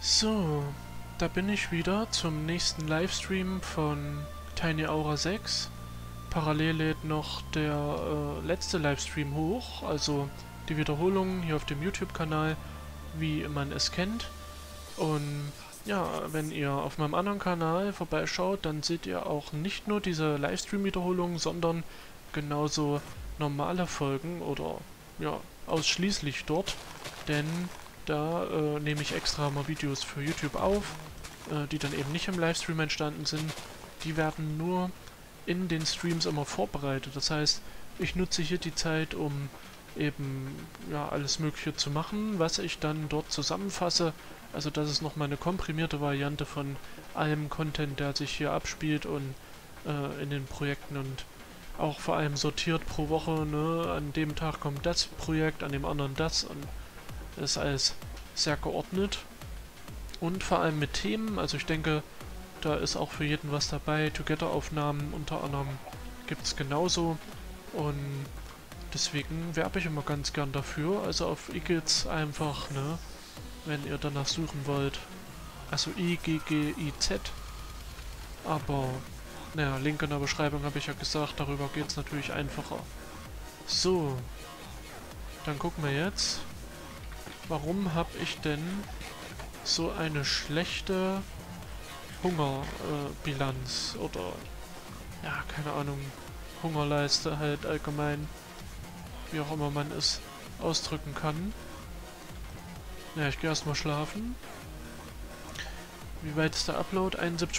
So, da bin ich wieder zum nächsten Livestream von Tiny Aura 6. Parallel lädt noch der letzte Livestream hoch, also die Wiederholung hier auf dem YouTube-Kanal, wie man es kennt. Und ja, wenn ihr auf meinem anderen Kanal vorbeischaut, dann seht ihr auch nicht nur diese Livestream-Wiederholungen, sondern genauso normale Folgen oder ja, ausschließlich dort, denn da nehme ich extra mal Videos für YouTube auf, die dann eben nicht im Livestream entstanden sind. Die werden nur in den Streams immer vorbereitet. Das heißt, ich nutze hier die Zeit, um eben ja alles Mögliche zu machen, was ich dann dort zusammenfasse. Also das ist nochmal eine komprimierte Variante von allem Content, der sich hier abspielt und in den Projekten und auch vor allem sortiert pro Woche, ne? An dem Tag kommt das Projekt, an dem anderen das und das ist alles sehr geordnet. Und vor allem mit Themen, also ich denke, da ist auch für jeden was dabei. Together-Aufnahmen unter anderem gibt es genauso. Und deswegen werbe ich immer ganz gern dafür. Also auf Iggiz einfach, ne, wenn ihr danach suchen wollt. Also IGGIZ. Aber, naja, Link in der Beschreibung habe ich ja gesagt, darüber geht es natürlich einfacher. So, dann gucken wir jetzt. Warum habe ich denn so eine schlechte Hungerbilanz oder ja, keine Ahnung, Hungerleiste halt allgemein, wie auch immer man es ausdrücken kann. Ja, ich gehe erstmal schlafen. Wie weit ist der Upload? 71%.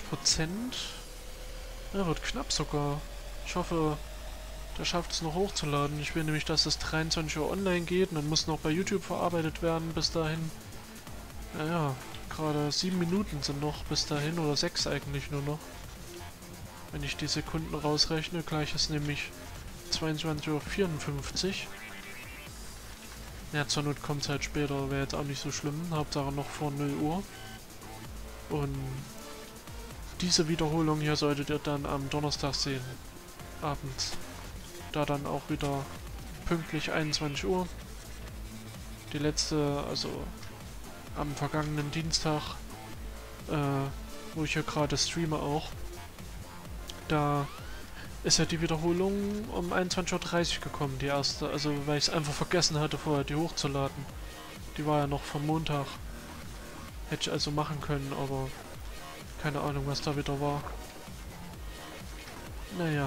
Ja, wird knapp sogar. Ich hoffe, der schafft es noch hochzuladen. Ich will nämlich, dass es 23 Uhr online geht und dann muss noch bei YouTube verarbeitet werden bis dahin. Naja, gerade 7 Minuten sind noch bis dahin, oder 6 eigentlich nur noch. Wenn ich die Sekunden rausrechne, gleich ist nämlich 22:54 Uhr. Ja, zur Not kommt es halt später, wäre jetzt auch nicht so schlimm. Hauptsache noch vor 0 Uhr. Und diese Wiederholung hier solltet ihr dann am Donnerstag sehen. Abends. Da dann auch wieder pünktlich 21 Uhr. Die letzte, also am vergangenen Dienstag, wo ich hier gerade streame auch. Da ist ja die Wiederholung um 21:30 Uhr gekommen, die erste. Also weil ich es einfach vergessen hatte, vorher die hochzuladen. Die war ja noch vom Montag. Hätte ich also machen können, aber keine Ahnung, was da wieder war. Naja.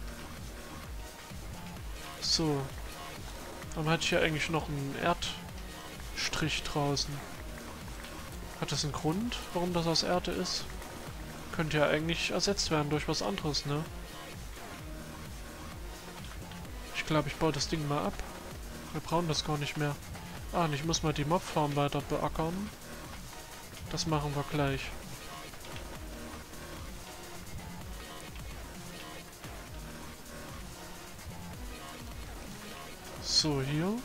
So. Dann hatte ich ja eigentlich noch einen Erdstrich draußen. Hat das einen Grund, warum das aus Erde ist? Könnte ja eigentlich ersetzt werden durch was anderes, ne? Ich glaube, ich baue das Ding mal ab. Wir brauchen das gar nicht mehr. Ah, und ich muss mal die Mobfarm weiter beackern. Das machen wir gleich. So, hier.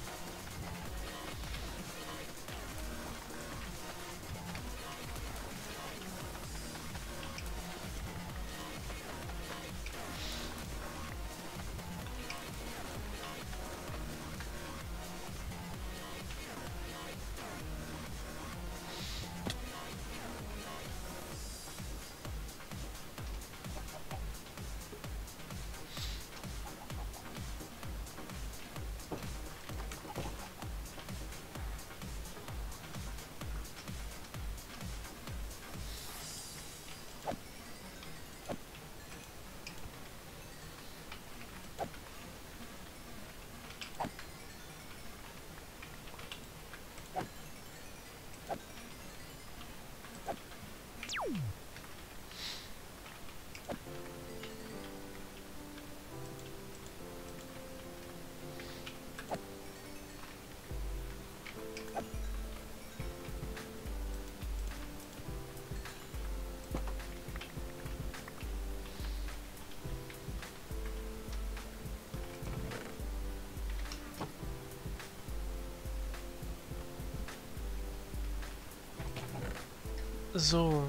So.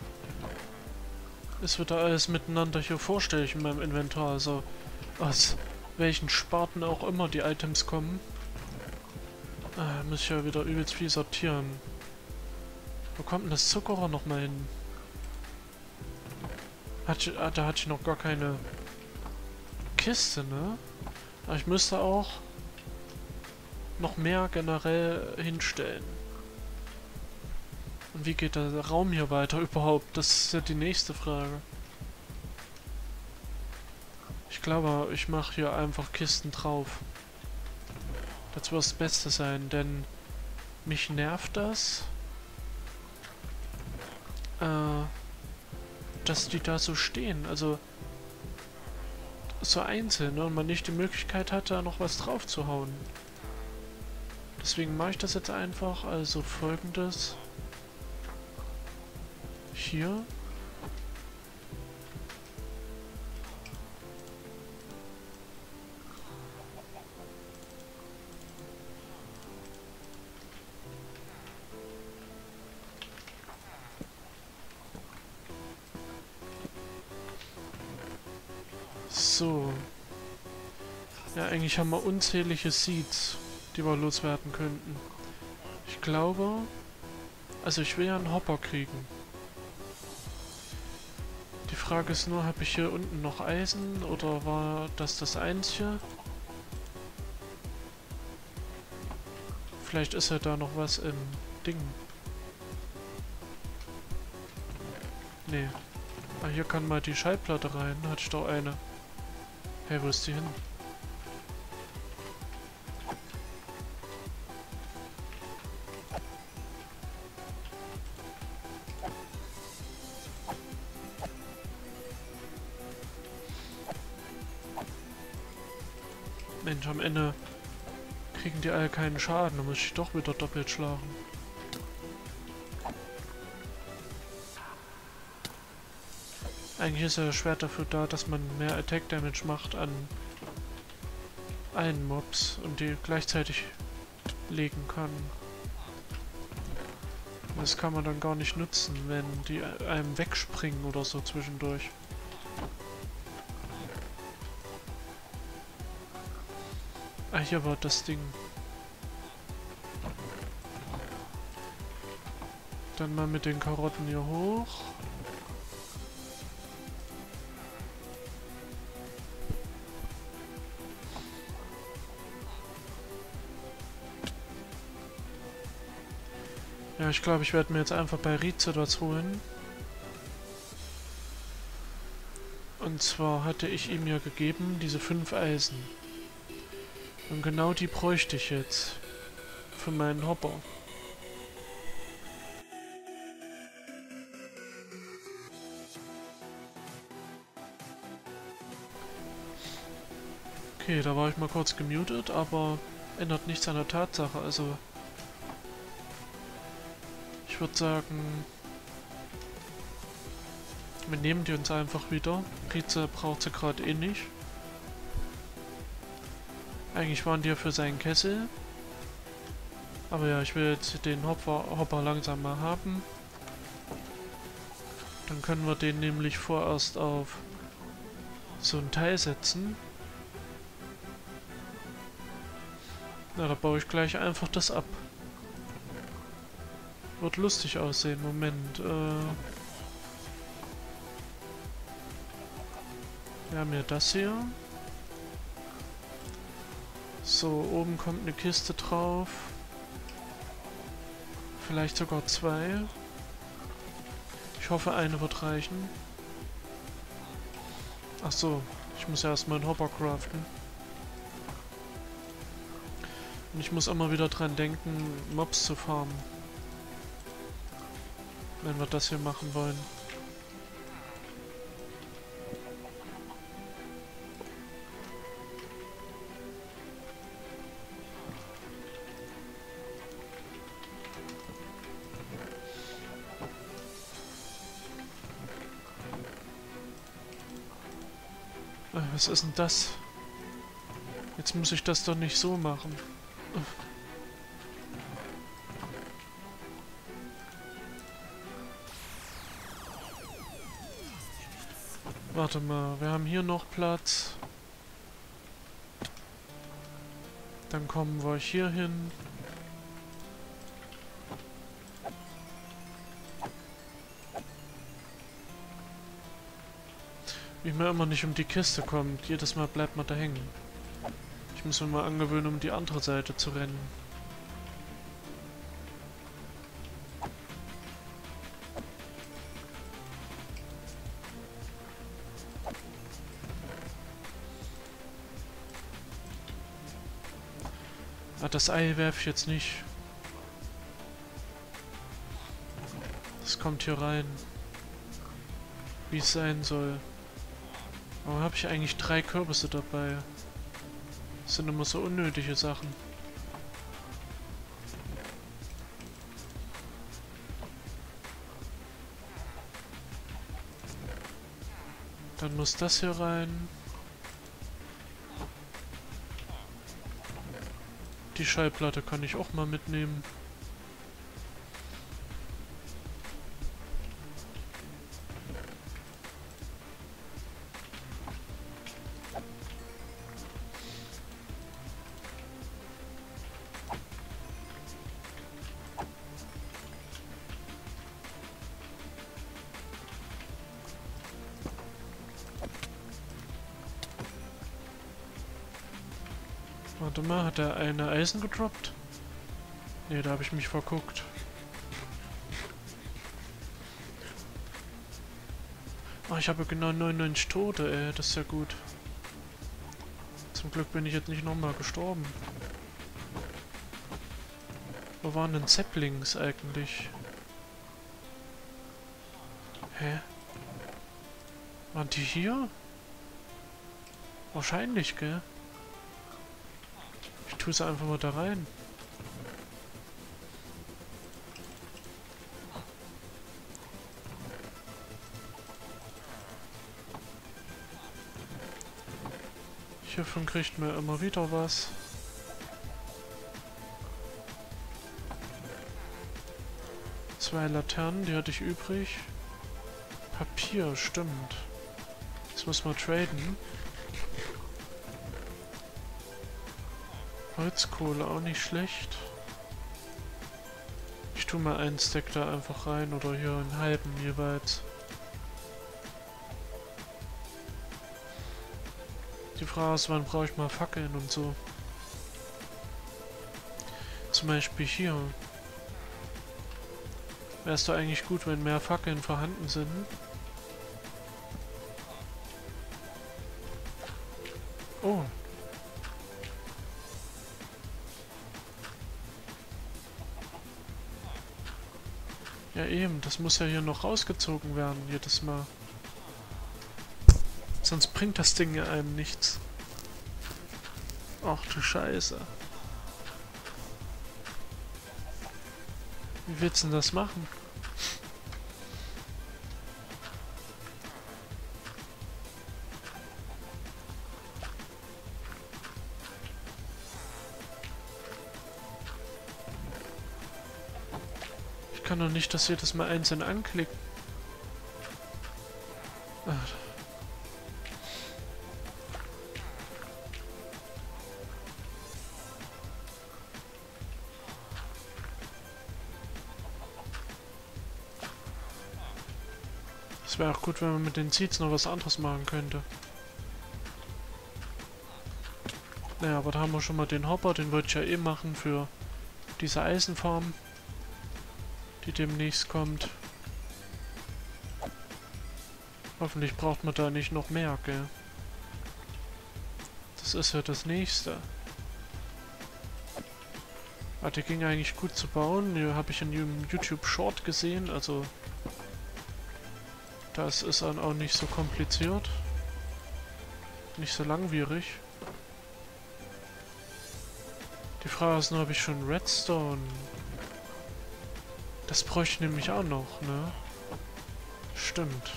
Es wird da alles miteinander hier vorstellig in meinem Inventar, also aus welchen Sparten auch immer die Items kommen. Muss ich ja wieder übelst viel sortieren. Wo kommt denn das Zuckerrohr nochmal hin? Da hatte ich noch gar keine Kiste, ne? Aber ich müsste auch noch mehr generell hinstellen. Und wie geht der Raum hier weiter überhaupt? Das ist ja die nächste Frage. Ich glaube, ich mache hier einfach Kisten drauf. Das wird das Beste sein, denn mich nervt das, dass die da so stehen. Also so einzeln, ne? Und man nicht die Möglichkeit hat, da noch was drauf zu hauen. Deswegen mache ich das jetzt einfach. Also Folgendes. Hier. So. Ja, eigentlich haben wir unzählige Seeds, die wir loswerden könnten. Ich glaube... Also ich will ja einen Hopper kriegen. Die Frage ist nur, habe ich hier unten noch Eisen oder war das Einzige? Vielleicht ist ja da noch was im Ding. Nee. Ah, hier kann mal die Schallplatte rein. Hatte ich doch eine. Hey, wo ist die hin? Mensch, am Ende kriegen die alle keinen Schaden. Dann muss ich doch wieder doppelt schlagen. Eigentlich ist ja das Schwert dafür da, dass man mehr Attack Damage macht an allen Mobs und die gleichzeitig legen kann. Das kann man dann gar nicht nutzen, wenn die einem wegspringen oder so zwischendurch. Ah, hier war das Ding. Dann mal mit den Karotten hier hoch. Ja, ich glaube, ich werde mir jetzt einfach bei Rize was holen. Und zwar hatte ich ihm ja gegeben, diese 5 Eisen. Und genau die bräuchte ich jetzt. Für meinen Hopper. Okay, da war ich mal kurz gemutet, aber ändert nichts an der Tatsache. Also, ich würde sagen, wir nehmen die uns einfach wieder. Rize braucht sie gerade eh nicht. Eigentlich waren die ja für seinen Kessel. Aber ja, ich will jetzt den Hopper langsam mal haben. Dann können wir den nämlich vorerst auf so ein Teil setzen. Na, da baue ich gleich einfach das ab. Wird lustig aussehen. Moment, wir haben ja das hier. So, oben kommt eine Kiste drauf. Vielleicht sogar 2. Ich hoffe, eine wird reichen. Ach so, ich muss ja erstmal einen Hopper craften. Und ich muss immer wieder dran denken, Mobs zu farmen. Wenn wir das hier machen wollen. Was ist denn das? Jetzt muss ich das doch nicht so machen. Warte mal, wir haben hier noch Platz. Dann kommen wir hier hin. Wie man immer nicht um die Kiste kommt. Jedes Mal bleibt man da hängen. Ich muss mir mal angewöhnen, um die andere Seite zu rennen. Ah, das Ei werfe ich jetzt nicht. Das kommt hier rein. Wie es sein soll. Warum habe ich eigentlich 3 Kürbisse dabei? Das sind immer so unnötige Sachen. Dann muss das hier rein. Die Schallplatte kann ich auch mal mitnehmen. Warte mal, hat er eine Eisen gedroppt? Ne, da habe ich mich verguckt. Ah, ich habe genau 99 Tote, ey, das ist ja gut. Zum Glück bin ich jetzt nicht nochmal gestorben. Wo waren denn Saplings eigentlich? Hä? Waren die hier? Wahrscheinlich, gell? Ich tue sie einfach mal da rein. Hiervon kriegt man immer wieder was. Zwei Laternen, die hatte ich übrig. Papier, stimmt. Das muss man traden. Holzkohle auch nicht schlecht. Ich tue mal einen Stack da einfach rein oder hier einen halben jeweils. Die Frage ist, wann brauche ich mal Fackeln und so. Zum Beispiel hier. Wäre es doch eigentlich gut, wenn mehr Fackeln vorhanden sind. Oh. Ja eben, das muss ja hier noch rausgezogen werden, jedes Mal. Sonst bringt das Ding ja einem nichts. Ach du Scheiße. Wie willst du denn das machen? Ich kann doch nicht das jedes Mal einzeln anklicken. Ach. Es wäre auch gut, wenn man mit den Seeds noch was anderes machen könnte. Naja, aber da haben wir schon mal den Hopper, den wollte ich ja eh machen für diese Eisenfarm, die demnächst kommt. Hoffentlich braucht man da nicht noch mehr, gell? Das ist ja das nächste. Ah, die ging eigentlich gut zu bauen. Die habe ich in einem YouTube Short gesehen, also das ist dann auch nicht so kompliziert. Nicht so langwierig. Die Frage ist nur, habe ich schon Redstone? Das bräuchte ich nämlich auch noch, ne? Stimmt.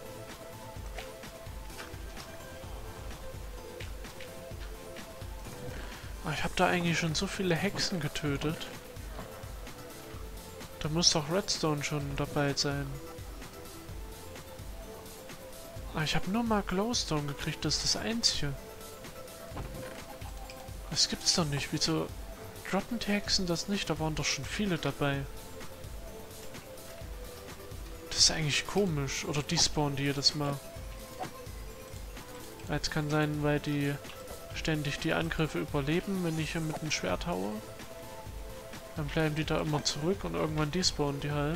Aber ich habe da eigentlich schon so viele Hexen getötet. Da muss doch Redstone schon dabei sein. Aber ich habe nur mal Glowstone gekriegt, das ist das Einzige. Das gibt's doch nicht. Wieso droppen die Hexen das nicht? Da waren doch schon viele dabei. Das ist eigentlich komisch. Oder die spawnen die jedes Mal. Jetzt kann sein, weil die ständig die Angriffe überleben, wenn ich hier mit dem Schwert haue. Dann bleiben die da immer zurück und irgendwann despawnen die halt.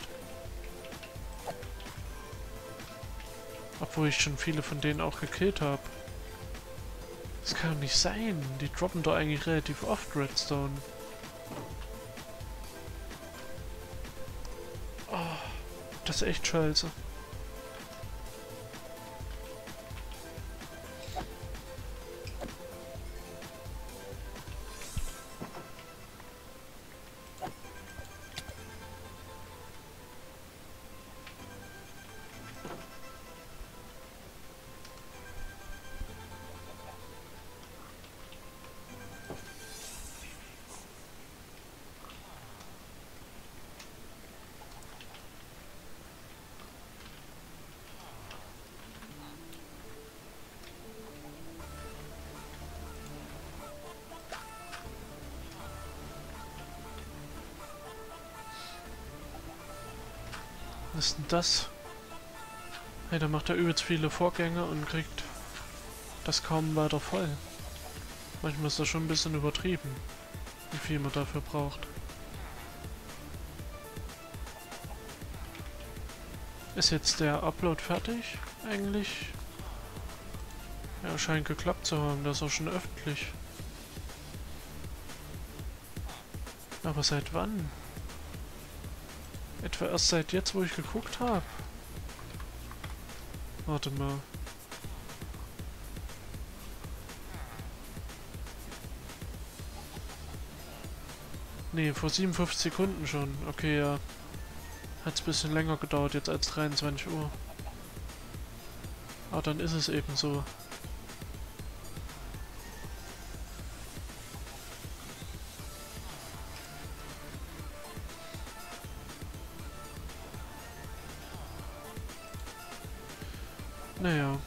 Obwohl ich schon viele von denen auch gekillt habe. Das kann doch nicht sein. Die droppen doch eigentlich relativ oft Redstone. Oh, das ist echt scheiße. Was ist denn das? Hey, da macht er übelst viele Vorgänge und kriegt das kaum weiter voll. Manchmal ist das schon ein bisschen übertrieben, wie viel man dafür braucht. Ist jetzt der Upload fertig? Eigentlich? Ja, scheint geklappt zu haben. Das ist auch schon öffentlich. Aber seit wann? Etwa erst seit jetzt, wo ich geguckt habe. Warte mal. Nee, vor 57 Sekunden schon. Okay, ja. Hat's ein bisschen länger gedauert jetzt als 23 Uhr. Aber dann ist es eben so. Naja.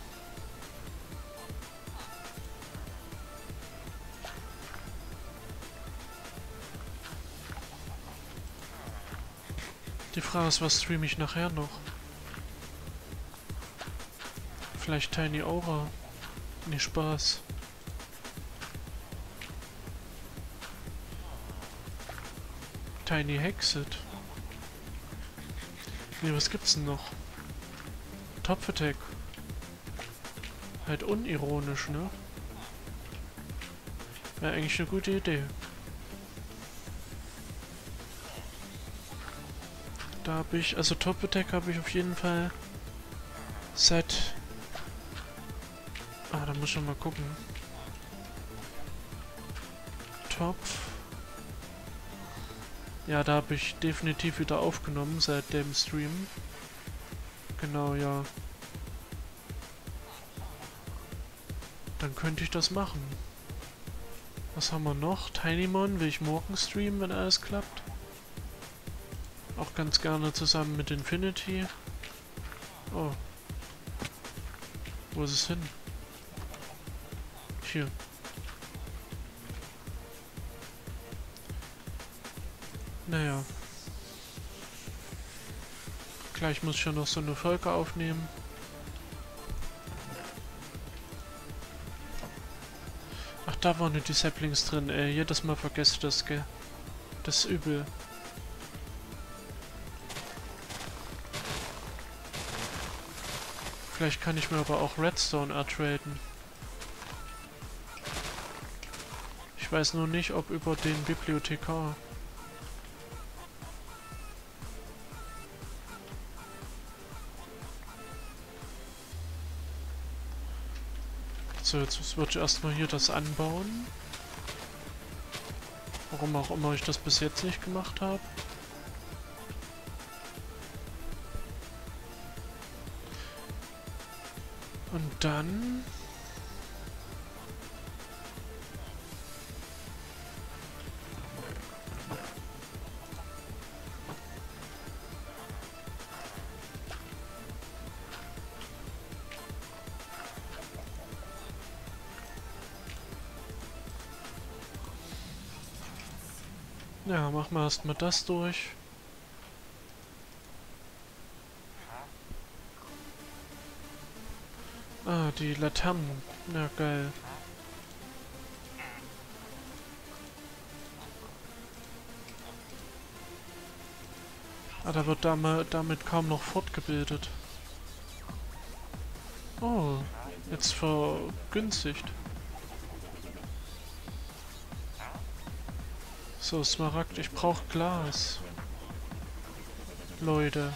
Die Frage ist, was streame ich nachher noch? Vielleicht Tiny Aura. Nee, Spaß. Tiny Hexit. Nee, was gibt's denn noch? Top Attack. Halt unironisch, ne? Wäre eigentlich eine gute Idee. Da habe ich, also Top Attack habe ich auf jeden Fall seit... Ah, da muss ich schon mal gucken. Top. Ja, da habe ich definitiv wieder aufgenommen seit dem Stream. Genau, ja. Dann könnte ich das machen. Was haben wir noch? Tinymon will ich morgen streamen, wenn alles klappt. Auch ganz gerne zusammen mit Infinity. Oh. Wo ist es hin? Hier. Naja. Gleich muss ich ja noch so eine Folge aufnehmen. Ach, da waren nur die Saplings drin, ey. Jedes Mal vergesse ich das, gell? Das ist übel. Vielleicht kann ich mir aber auch Redstone ertraden. Ich weiß nur nicht, ob über den Bibliothekar. So, jetzt würde ich erstmal hier das anbauen. Warum auch immer ich das bis jetzt nicht gemacht habe. Und dann... Ja, machen wir erstmal das durch. Ah, die Laternen. Na geil. Ah, da wird damit kaum noch fortgebildet. Oh, jetzt vergünstigt. So, Smaragd, ich brauche Glas. Leute.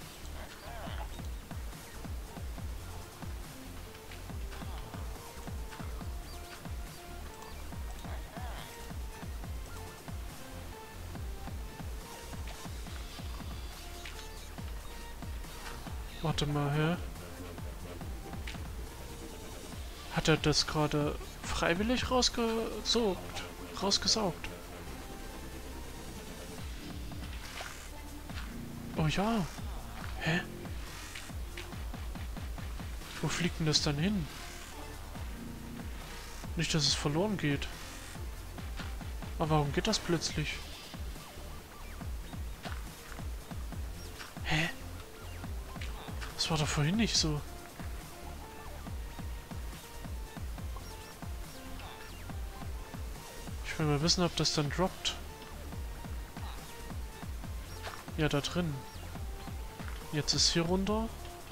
Warte mal, hä? Hat er das gerade freiwillig rausgesaugt? Oh ja. Hä? Wo fliegt denn das dann hin? Nicht, dass es verloren geht. Aber warum geht das plötzlich? Hä? Das war doch vorhin nicht so. Ich will mal wissen, ob das dann droppt. Ja, da drin. Jetzt ist hier runter.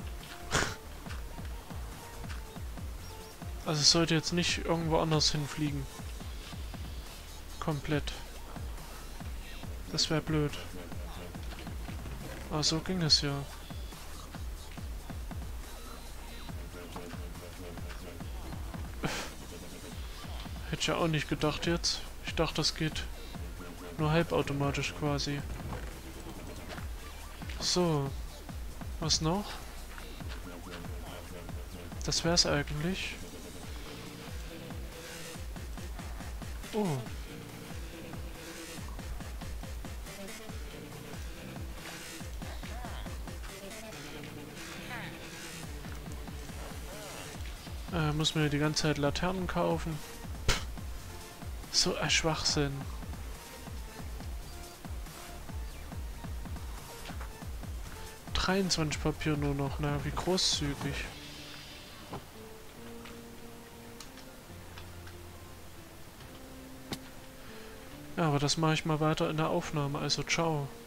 Also es sollte jetzt nicht irgendwo anders hinfliegen. Komplett. Das wäre blöd. Aber so ging es ja. Hätte ich ja auch nicht gedacht jetzt. Ich dachte, das geht nur halbautomatisch quasi. So. Was noch? Das wär's eigentlich. Oh. Muss mir die ganze Zeit Laternen kaufen. Pff. So ein Schwachsinn. Papier nur noch, na, wie großzügig. Ja, aber das mache ich mal weiter in der Aufnahme, also ciao.